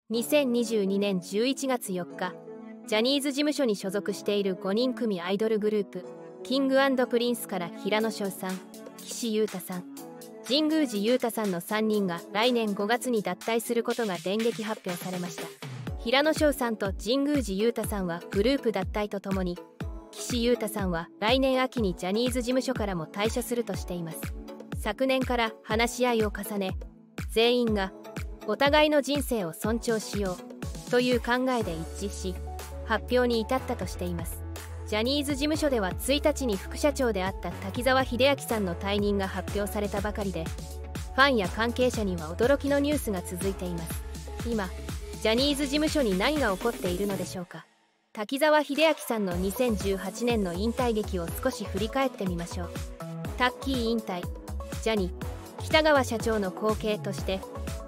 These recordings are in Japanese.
2022年11月4日、ジャニーズ事務所に所属している5人組アイドルグループ、キング&プリンスから平野紫耀さん、岸優太さん、神宮寺勇太さんの3人が来年5月に脱退することが電撃発表されました。平野紫耀さんと神宮寺勇太さんはグループ脱退とともに、岸優太さんは来年秋にジャニーズ事務所からも退所するとしています。昨年から話し合いを重ね、全員がお互いの人生を尊重しようという考えで一致し、発表に至ったとしています。ジャニーズ事務所では1日に副社長であった滝沢秀明さんの退任が発表されたばかりで、ファンや関係者には驚きのニュースが続いています。今、ジャニーズ事務所に何が起こっているのでしょうか。滝沢秀明さんの2018年の引退劇を少し振り返ってみましょう。タッキー引退、ジャニー喜多川社長の後継として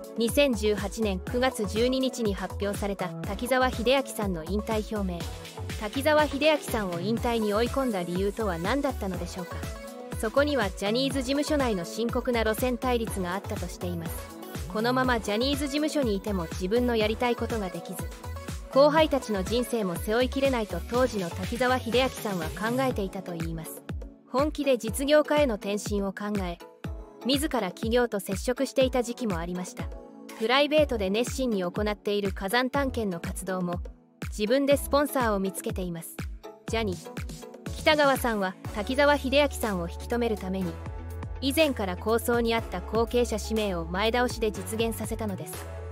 2018年9月12日に発表された滝沢秀明さんの引退表明。滝沢秀明さんを引退に追い込んだ理由とは何だったのでしょうか。そこにはジャニーズ事務所内の深刻な路線対立があったとしています。このままジャニーズ事務所にいても自分のやりたいことができず、後輩たちの人生も背負いきれないと当時の滝沢秀明さんは考えていたといいます。本気で実業家への転身を考え、自ら企業と接触していた時期もありました。プライベートで熱心に行っている火山探検の活動も自分でスポンサーを見つけています。ジャニー喜多川さんは滝沢秀明さんを引き止めるために、以前から構想にあった後継者指名を前倒しで実現させたのです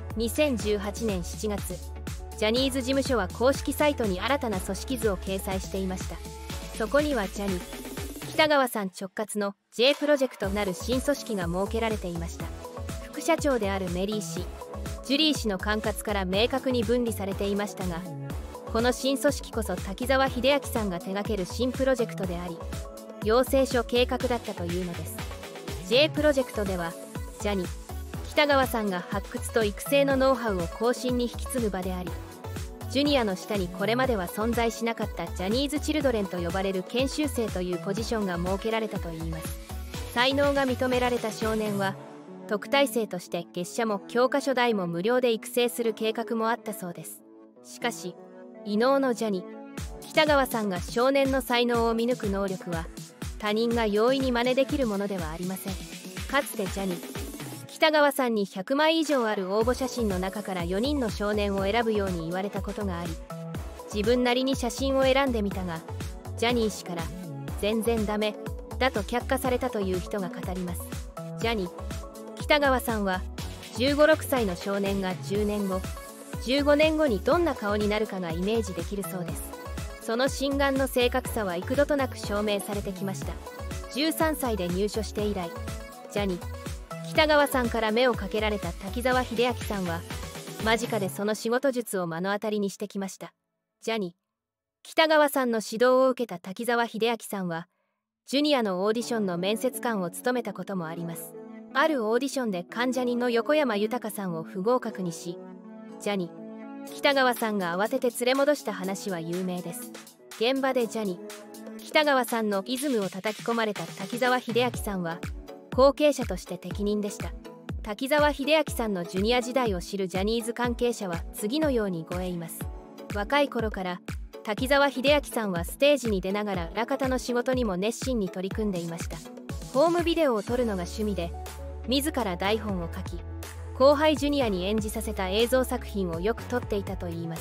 。2018年7月、ジャニーズ事務所は公式サイトに新たな組織図を掲載していました。そこにはジャニー喜多川さん直轄の J プロジェクトなる新組織が設けられていました。副社長であるメリー氏、ジュリー氏の管轄から明確に分離されていましたが、この新組織こそ滝沢秀明さんが手掛ける新プロジェクトであり、養成所計画だったというのです。 J プロジェクトではジャニー喜多川さんが発掘と育成のノウハウを後進に引き継ぐ場であり、ジュニアの下にこれまでは存在しなかったジャニーズチルドレンと呼ばれる研修生というポジションが設けられたといいます。才能が認められた少年は特待生として月謝も教科書代も無料で育成する計画もあったそうです。しかし異能のジャニー喜多川さんが少年の才能を見抜く能力は他人が容易に真似できるものではありません。かつてジャニー喜多川さんに100枚以上ある応募写真の中から4人の少年を選ぶように言われたことがあり、自分なりに写真を選んでみたが、ジャニー氏から全然ダメだと却下されたという人が語ります。ジャニー喜多川さんは15、6歳の少年が10年後15年後にどんな顔になるかがイメージできるそうです。その心眼の正確さは幾度となく証明されてきました。13歳で入所して以来、ジャニー喜多川さんから目をかけられた滝沢秀明さんは間近でその仕事術を目の当たりにしてきました。ジャニー喜多川さんの指導を受けた滝沢秀明さんはジュニアのオーディションの面接官を務めたこともあります。あるオーディションで関ジャニの横山豊さんを不合格にし、ジャニー喜多川さんが慌てて連れ戻した話は有名です。現場でジャニー喜多川さんのイズムを叩き込まれた滝沢秀明さんは後継者として適任でした。滝沢秀明さんのジュニア時代を知るジャニーズ関係者は次のように語います。若い頃から滝沢秀明さんはステージに出ながら裏方の仕事にも熱心に取り組んでいました。ホームビデオを撮るのが趣味で、自ら台本を書き、後輩ジュニアに演じさせた映像作品をよく撮っていたといいます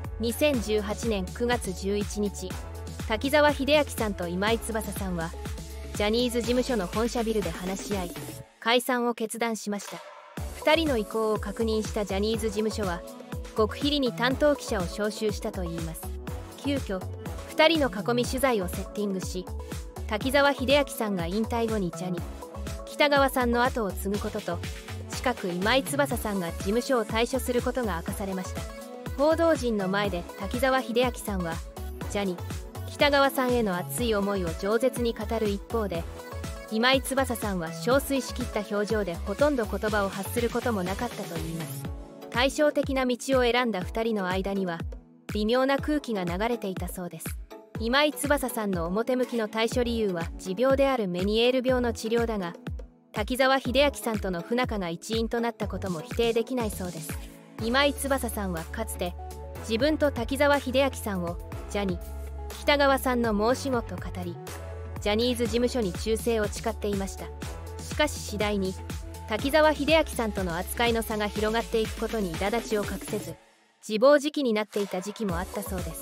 。2018年9月11日、滝沢秀明さんと今井翼さんはジャニーズ事務所の本社ビルで話し合い、解散を決断しました。2人の意向を確認したジャニーズ事務所は極秘裏に担当記者を招集したといいます。急遽2人の囲み取材をセッティングし、滝沢秀明さんが引退後にジャニー喜多川さんの後を継ぐことと、近く今井翼さんが事務所を退所することが明かされました。報道陣の前で滝沢秀明さんはジャニー喜多川さんへの熱い思いを饒舌に語る一方で、今井翼さんは憔悴しきった表情でほとんど言葉を発することもなかったといいます。対照的な道を選んだ2人の間には微妙な空気が流れていたそうです。今井翼さんの表向きの退所理由は持病であるメニエール病の治療だが、滝沢秀明さんとの不仲が一因となったことも否定できないそうです。 今井翼さんはかつて自分と滝沢秀明さんをジャニ北川さんの申し子と語り、ジャニーズ事務所に忠誠を誓っていました。しかし次第に滝沢秀明さんとの扱いの差が広がっていくことに苛立ちを隠せず、自暴自棄になっていた時期もあったそうです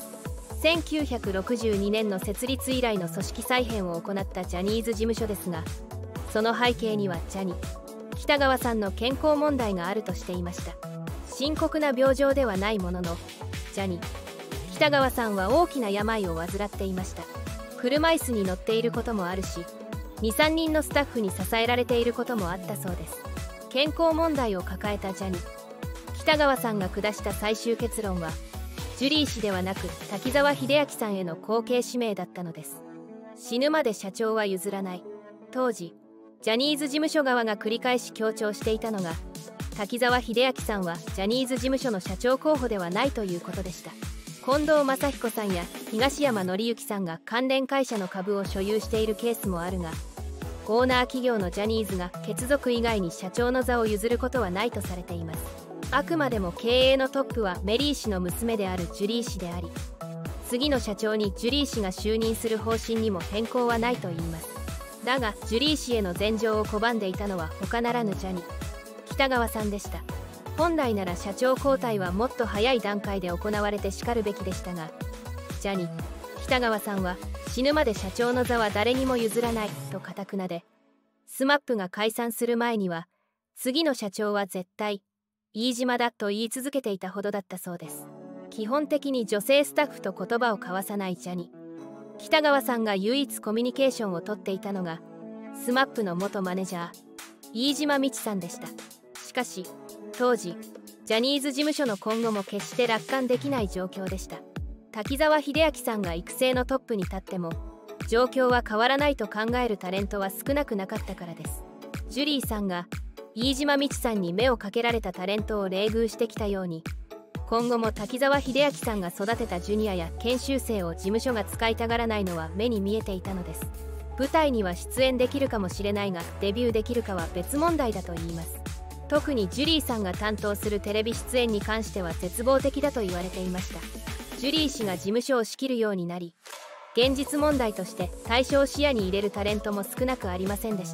。1962年の設立以来の組織再編を行ったジャニーズ事務所ですが、その背景にはジャニ北川さんの健康問題があるとしていました。深刻な病状ではないものの、ジャニ北川さんは大きな病を患っていました。車椅子に乗っていることもあるし、2、3人のスタッフに支えられていることもあったそうです。健康問題を抱えたジャニ北川さんが下した最終結論は、ジュリー氏ではなく滝沢秀明さんへの後継指名だったのです。死ぬまで社長は譲らない。当時ジャニーズ事務所側が繰り返し強調していたのが、滝沢秀明さんはジャニーズ事務所の社長候補ではないということでした。近藤正彦さんや東山紀之さんが関連会社の株を所有しているケースもあるが、オーナー企業のジャニーズが血族以外に社長の座を譲ることはないとされています。あくまでも経営のトップはメリー氏の娘であるジュリー氏であり、次の社長にジュリー氏が就任する方針にも変更はないといいます。だがジュリー氏への前情を拒んでいたのは他ならぬジャニ北川さんでした。本来なら社長交代はもっと早い段階で行われてしかるべきでしたが、ジャニ北川さんは死ぬまで社長の座は誰にも譲らないと堅くなで、SMAPが解散する前には次の社長は絶対飯島だと言い続けていたほどだったそうです。基本的に女性スタッフと言葉を交わさないジャニ北川さんが唯一コミュニケーションをとっていたのが SMAP の元マネージャー飯島道さんでした。しかし当時ジャニーズ事務所の今後も決して楽観できない状況でした。滝沢秀明さんが育成のトップに立っても状況は変わらないと考えるタレントは少なくなかったからです。ジュリーさんが飯島道さんに目をかけられたタレントを冷遇してきたように、今後も滝沢秀明さんが育てたジュニアや研修生を事務所が使いたがらないのは目に見えていたのです。舞台には出演できるかもしれないがデビューできるかは別問題だと言います。特にジュリーさんが担当するテレビ出演に関しては絶望的だと言われていました。ジュリー氏が事務所を仕切るようになり、現実問題として対象を視野に入れるタレントも少なくありませんでした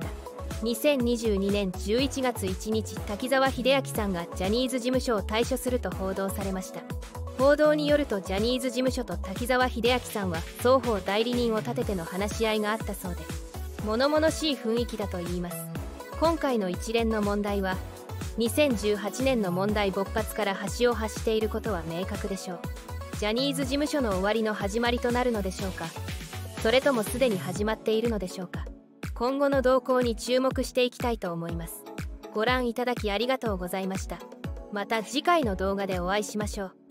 。2022年11月1日、滝沢秀明さんがジャニーズ事務所を退所すると報道されました。報道によるとジャニーズ事務所と滝沢秀明さんは双方代理人を立てての話し合いがあったそうで、物々しい雰囲気だといいます。今回の一連の問題は2018年の問題勃発から端を発していることは明確でしょう。ジャニーズ事務所の終わりの始まりとなるのでしょうか、それともすでに始まっているのでしょうか。今後の動向に注目していきたいと思います。ご覧いただきありがとうございました。また次回の動画でお会いしましょう。